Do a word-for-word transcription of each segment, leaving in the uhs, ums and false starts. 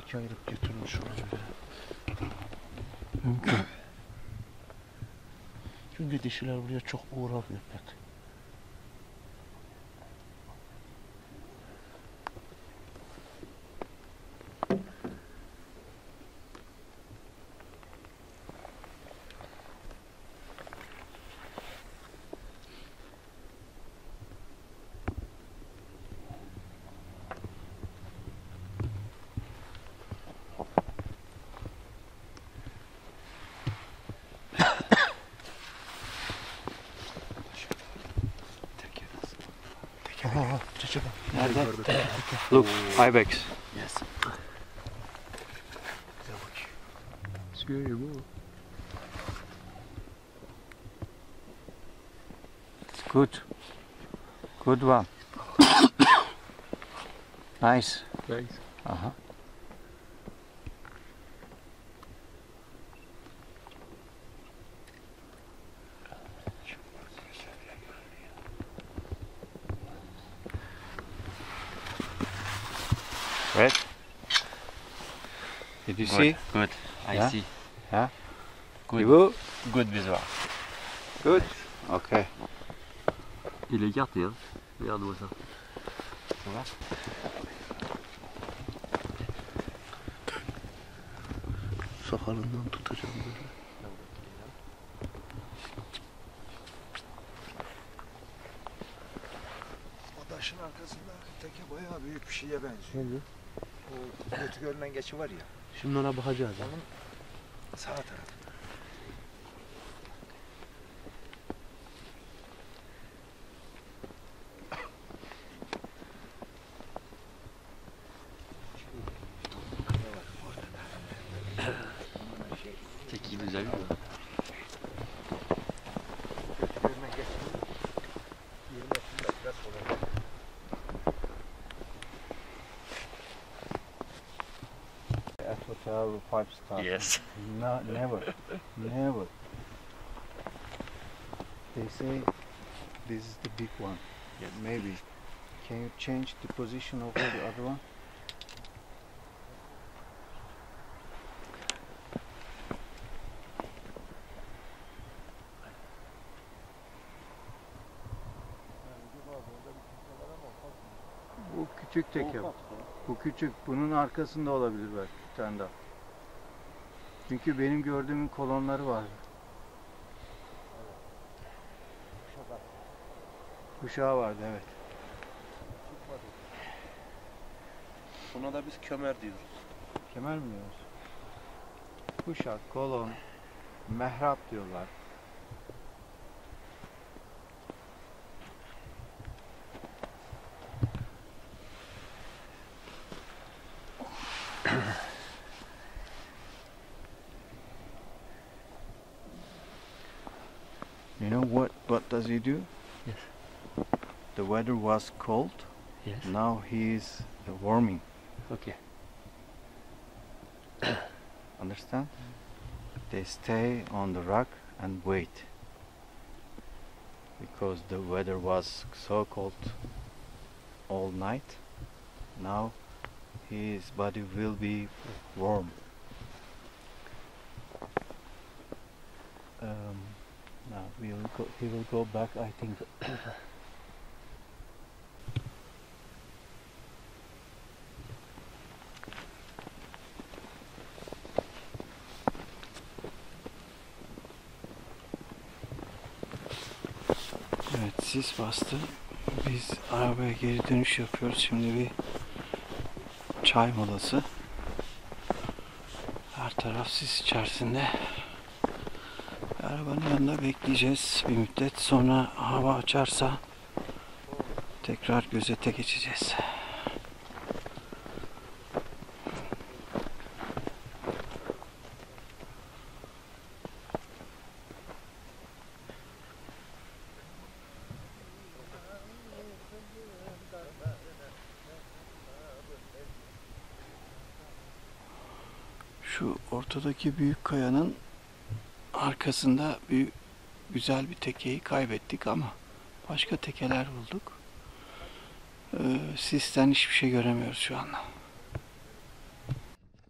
iki aylık götürün şuraya göre. Mümkün. Çünkü dişiler buraya çok uğramıyor pek. Aha, Recep abi. Nerede? Look, ibex. Yes. Scary boar. It's good. Good one. Nice. Thanks. Uh-huh. Red. Did you Good, see? good. I Yeah? see. Yeah. Good. You? Good BEZOAR. Good. Okay. Il est écarté, hein. Regarde-moi ça. Tu vois? Sakalından tutacağım böyle. O taşın arkasında teke bayağı büyük bir şeye benziyor. O kötü görünen geçi var ya. Şimdi ona bakacağız. Ha. Onun sağ tarafı. C'est qui nous a eu là? Kötü görünen geçi. yirmi metre biraz sonra. At hotel five star. Yes. No, never. Never. They say this is the big one. Yes. Maybe. Can you change the position of the other one? Bu küçük teke. Bu küçük. Bunun arkasında olabilir belki bir tane daha. Çünkü benim gördüğümün kolonları var. Kuşağı vardı, evet. Buna da biz kömer diyoruz. Kemer mi diyoruz? Kuşak, kolon, mehrap diyorlar. You know what what does he do? Yes. The weather was cold. Yes. Now he is uh, warming. Okay. Understand? They stay on the rock and wait. Because the weather was so cold all night. Now his body will be warm. Um, now we will go, he will go back, I think. Evet, sis bastı. Biz arabaya geri dönüş yapıyoruz. Şimdi bir çay molası. Her taraf sis içerisinde. Arabanın yanında bekleyeceğiz bir müddet. Sonra hava açarsa tekrar gözete geçeceğiz. Şu ortadaki büyük kayanın arkasında bir güzel bir tekeyi kaybettik ama başka tekeler bulduk. Ee, sisten hiçbir şey göremiyoruz şu anda.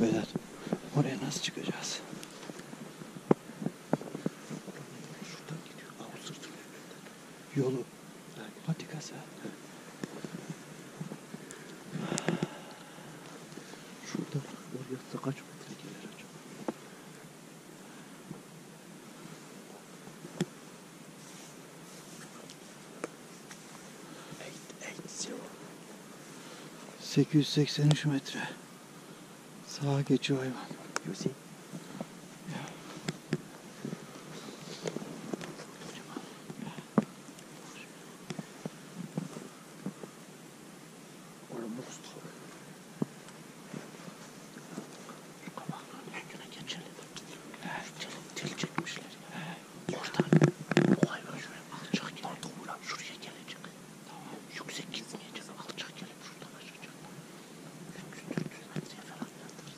Vedat. Oraya nasıl çıkacağız? Şuradan gidiyor. Avu sırtına. Yolu. Patikası. Şurada oraya kaç metre gelir acaba? sekiz yüz seksen üç metre. Sağa geçiyor hayvan. You see? Yeah. Almost. Şu kabakların üstüne geçelim. Tel çekmişler. Oradan o hayvan şöyle alçak gelip doğru şuraya gelecek. Tamam. Yüksek gitmeyeceğiz. Alçak gelip şuradan aşacak. üç yüz dört yüz metreye falan yatırız.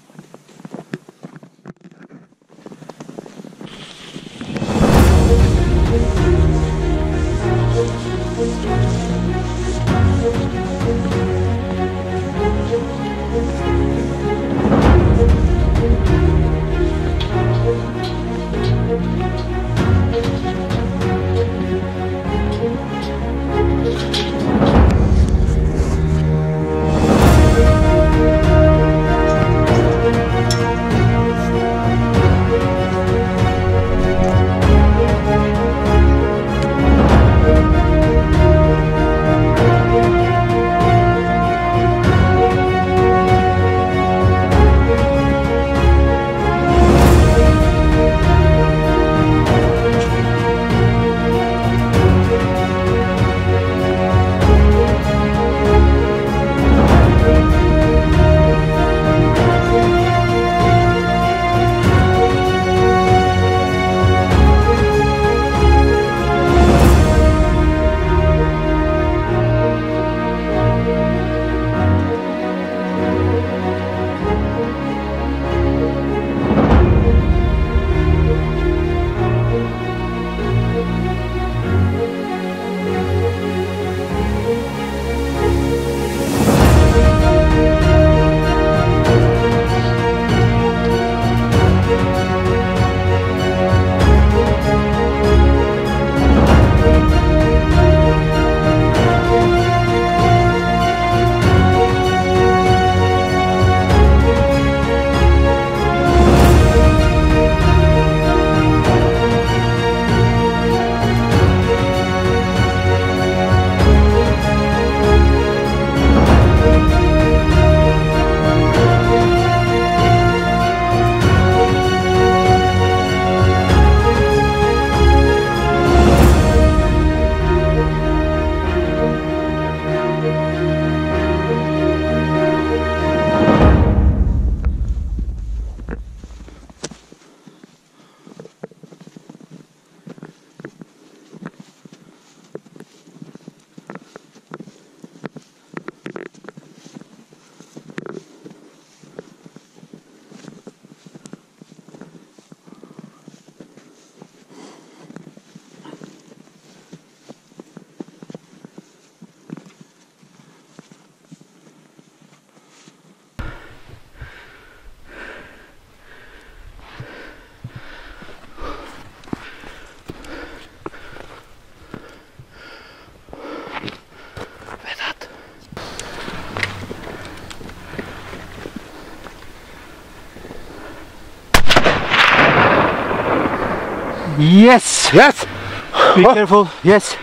Yes! Yes! Be careful. Yes.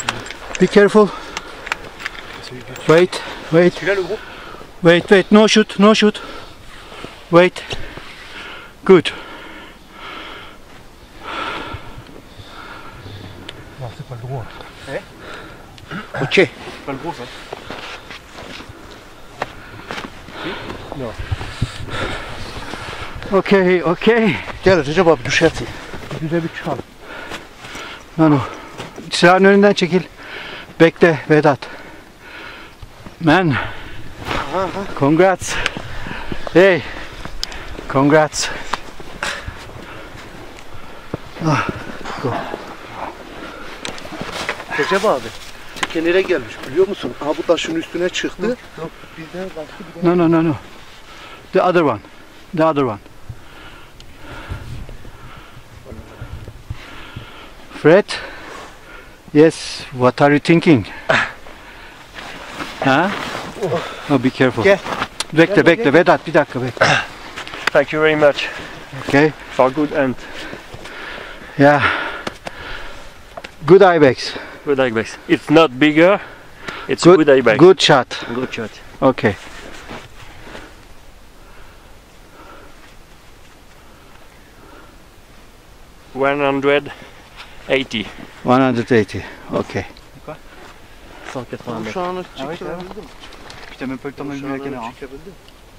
Be careful. Wait, wait. Celui-là le gros? Wait, wait. No shoot, no shoot. Wait. Good. Non, c'est pas le gros. Ok. C'est pas le gros ça. Okay, okay. Gel Recep abi düşersin. Güzel bir çıkalım. Nano. Silahın önünden çekil. Bekle Vedat. Man. Congrats. Hey. Congrats. Ah. Go. Recep abi. Teke nereye gelmiş biliyor musun? Aha bu taşın üstüne çıktı. Yok, bizden baktı. No, no, no, no. The other one. The other one. Fred? Yes, what are you thinking? Ha? Oh, be careful. Gel. Bekle, bekle. Vedat, bir dakika bekle. Thank you very much Okay. for good hunt. Yeah. Good ibex. Good ibex. It's not bigger. It's Good, good ibex. good shot. Good shot. Okay. one hundred eighty. one hundred eighty. Okay. cent quatre-vingts mètres. Uşağını çekebildim. Putain, même pas eu le temps de m'allumer la caméra. Çekebildim.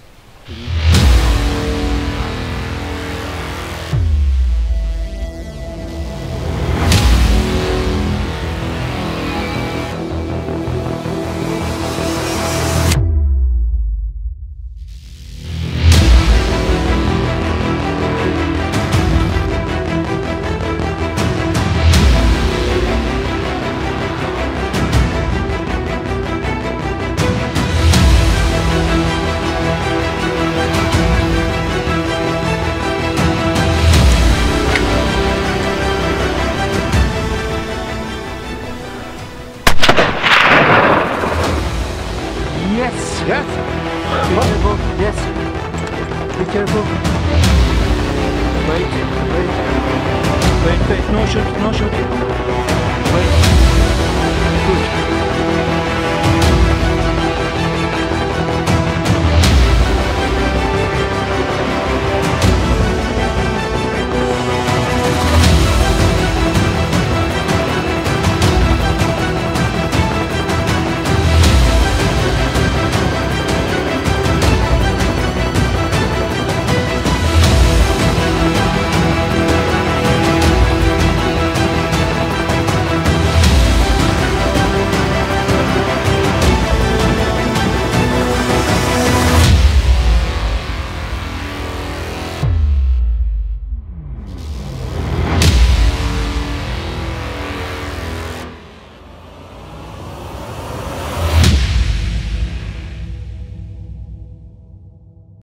Yes. Yes. Be careful. Yes. Be careful. Wait. Wait. Wait. Wait. No shoot. No shoot. Wait. Good.